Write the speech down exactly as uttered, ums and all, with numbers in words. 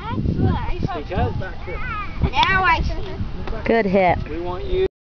That's nice. Because now I see. Good hit. we want you